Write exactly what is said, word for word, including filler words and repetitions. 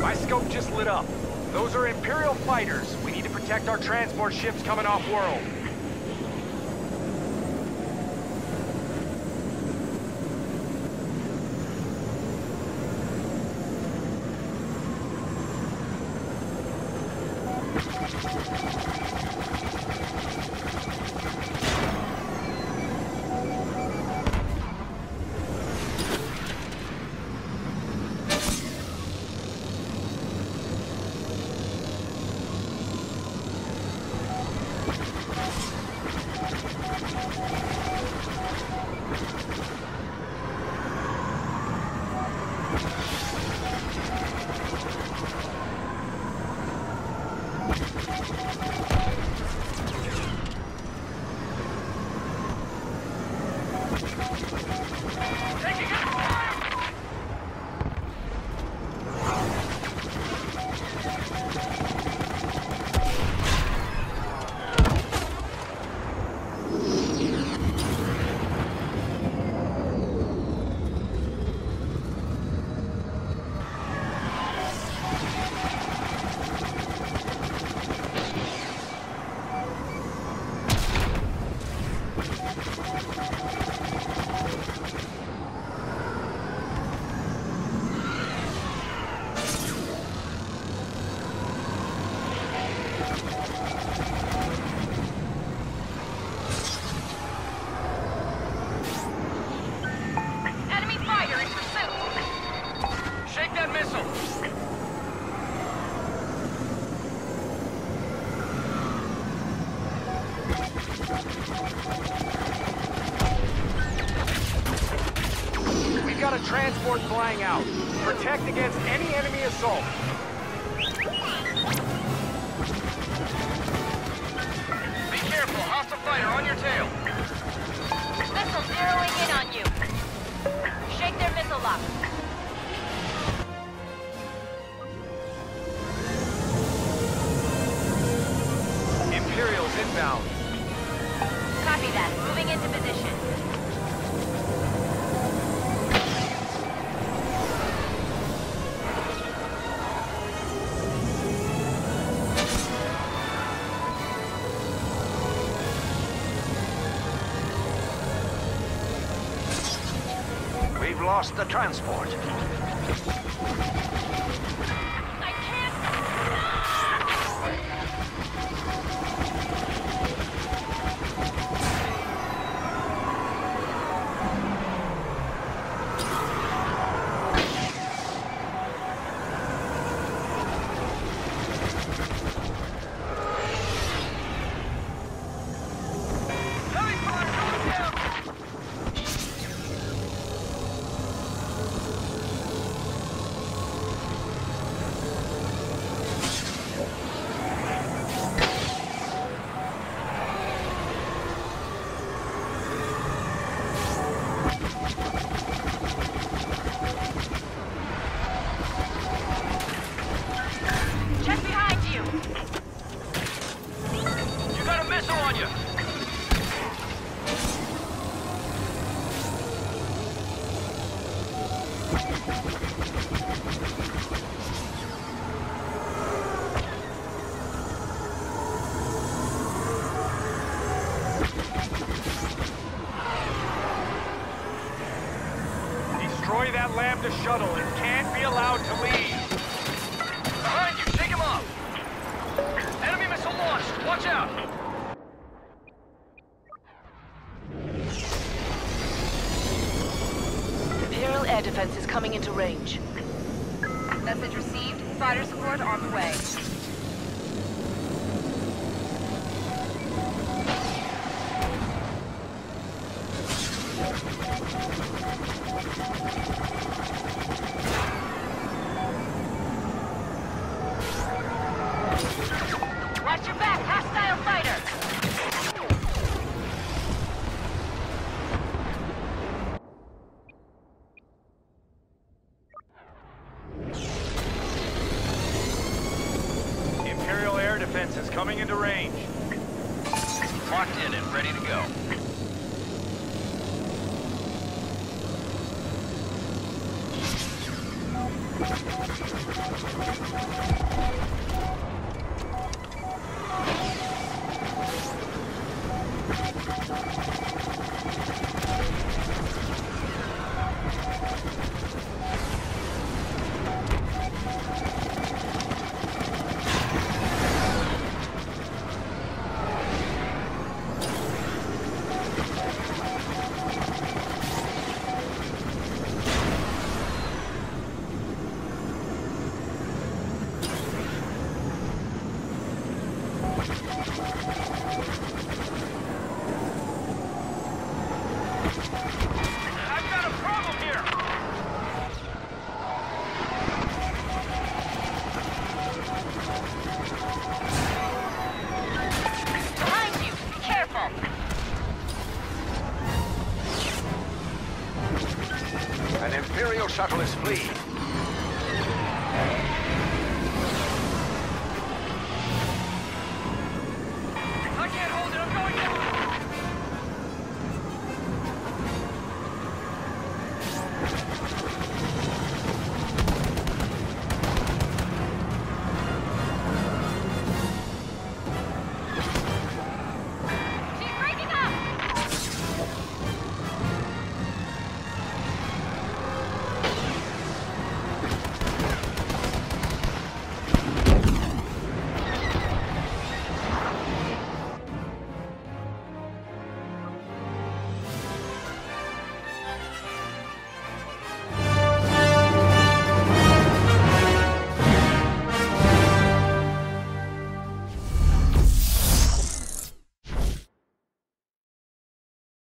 My scope just lit up. Those are Imperial fighters. We need to protect our transport ships coming off-world. Transport flying out. Protect against any enemy assault. Be careful, hostile fighter on your tail. Missile zeroing in on you. Shake their missile lock. Imperials inbound. Copy that. Moving into position. We've lost the transport. I can't. Destroy that Lambda shuttle. It can't be allowed to leave. Behind you, take him off. Enemy missile launched. Watch out. Imperial air defense is coming into range. Message received. Fighter support on the way. Watch your back, hostile fighter! Imperial air defense is coming into range. Locked in and ready to go. I've got a problem here! Behind you! Be careful! An Imperial shuttle is fleeing.